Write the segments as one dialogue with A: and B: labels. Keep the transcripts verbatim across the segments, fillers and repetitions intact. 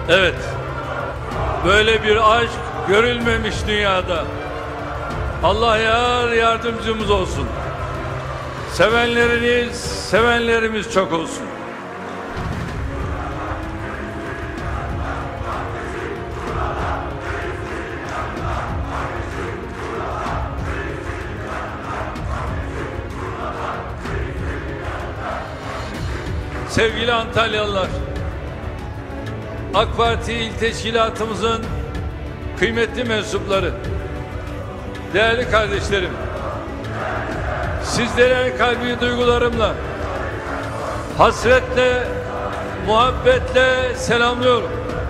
A: Evet, böyle bir aşk görülmemiş dünyada. Allah yar yardımcımız olsun. Sevenleriniz, sevenlerimiz çok olsun. Sevgili Antalyalılar, AK Parti İl Teşkilatımızın kıymetli mensupları, değerli kardeşlerim, sizlere kalbi duygularımla, hasretle, muhabbetle selamlıyorum.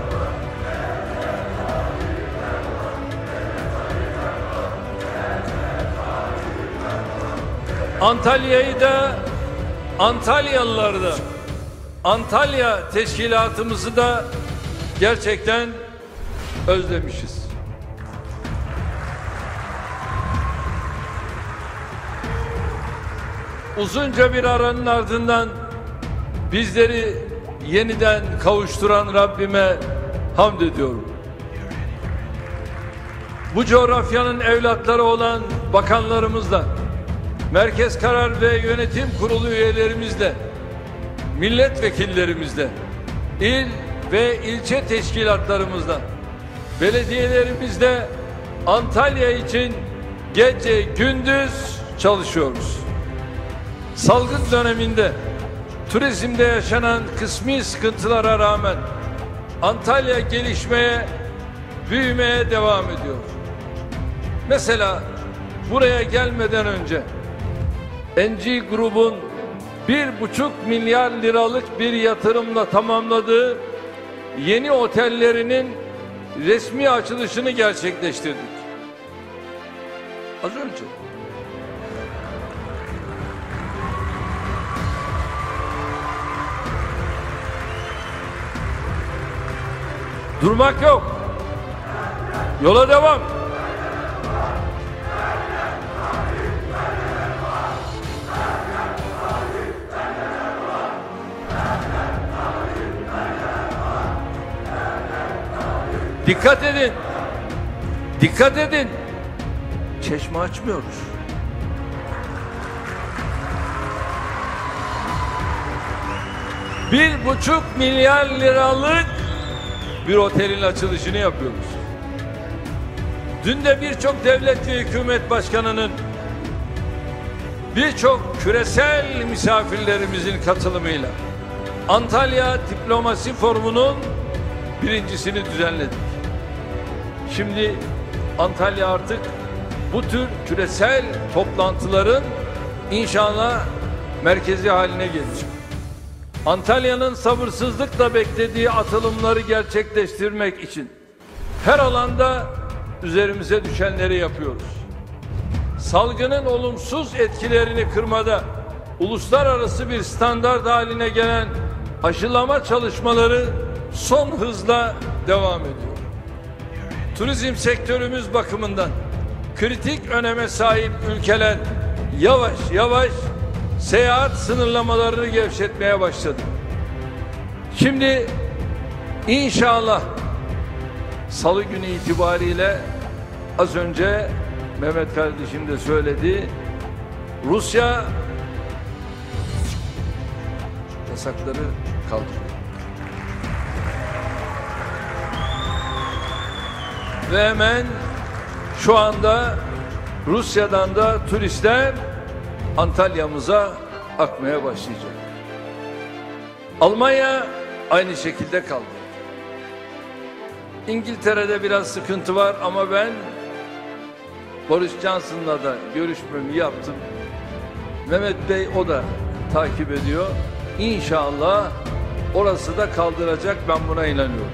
A: Antalya'yı da, Antalyalıları da, Antalya teşkilatımızı da gerçekten özlemişiz. Uzunca bir aranın ardından bizleri yeniden kavuşturan Rabbime hamd ediyorum. Bu coğrafyanın evlatları olan bakanlarımızla, Merkez Karar ve Yönetim Kurulu üyelerimizle, milletvekillerimizle, il ve ilçe teşkilatlarımızla, belediyelerimizle Antalya için gece gündüz çalışıyoruz. Salgın döneminde turizmde yaşanan kısmi sıkıntılara rağmen Antalya gelişmeye, büyümeye devam ediyor. Mesela buraya gelmeden önce N G grubun bir buçuk milyar liralık bir yatırımla tamamladığı yeni otellerinin resmi açılışını gerçekleştirdik. Az önce. Durmak yok. Yola devam. Dikkat edin. Dikkat edin. Çeşme açmıyoruz. Bir buçuk milyar liralık bir otelin açılışını yapıyoruz. Dün de birçok devlet ve hükümet başkanının, birçok küresel misafirlerimizin katılımıyla Antalya Diplomasi Forumu'nun birincisini düzenledik. Şimdi Antalya artık bu tür küresel toplantıların inşallah merkezi haline gelecek. Antalya'nın sabırsızlıkla beklediği atılımları gerçekleştirmek için her alanda üzerimize düşenleri yapıyoruz. Salgının olumsuz etkilerini kırmada uluslararası bir standart haline gelen aşılama çalışmaları son hızla devam ediyor. Turizm sektörümüz bakımından kritik öneme sahip ülkeler yavaş yavaş seyahat sınırlamalarını gevşetmeye başladı. Şimdi inşallah Salı günü itibariyle, az önce Mehmet kardeşim de söyledi, Rusya yasakları kaldırıyor. Ve hemen şu anda Rusya'dan da turistler Antalya'mıza akmaya başlayacak. Almanya aynı şekilde kaldı. İngiltere'de biraz sıkıntı var ama ben Boris Johnson'la da görüşmemi yaptım. Mehmet Bey o da takip ediyor. İnşallah orası da kaldıracak, ben buna inanıyorum.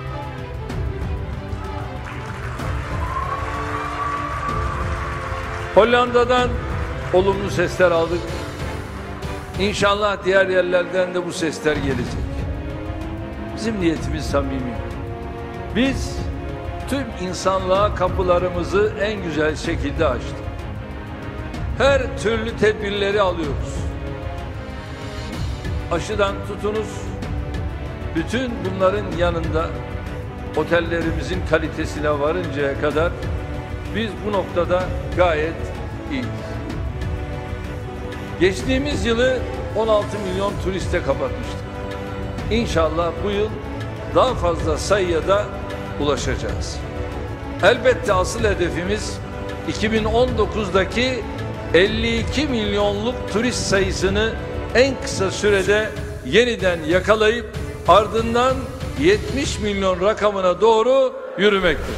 A: Hollanda'dan olumlu sesler aldık. İnşallah diğer yerlerden de bu sesler gelecek. Bizim niyetimiz samimi. Biz tüm insanlığa kapılarımızı en güzel şekilde açtık. Her türlü tedbirleri alıyoruz. Aşıdan tutunuz, bütün bunların yanında otellerimizin kalitesine varıncaya kadar biz bu noktada gayet iyiyiz. Geçtiğimiz yılı on altı milyon turiste kapatmıştık. İnşallah bu yıl daha fazla sayıya da ulaşacağız. Elbette asıl hedefimiz iki bin on dokuzdaki elli iki milyonluk turist sayısını en kısa sürede yeniden yakalayıp ardından yetmiş milyon rakamına doğru yürümektir.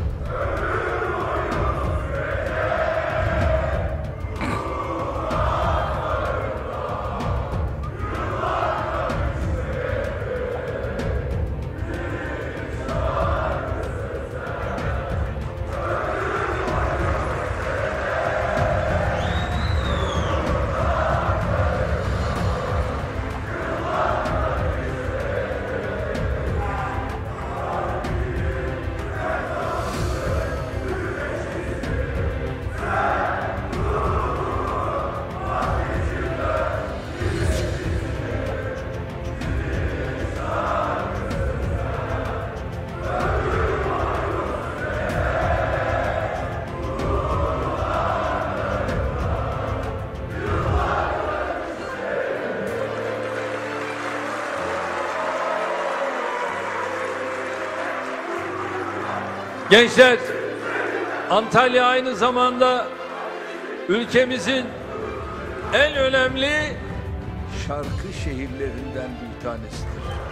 A: Gençler, Antalya aynı zamanda ülkemizin en önemli şarkı şehirlerinden bir tanesidir.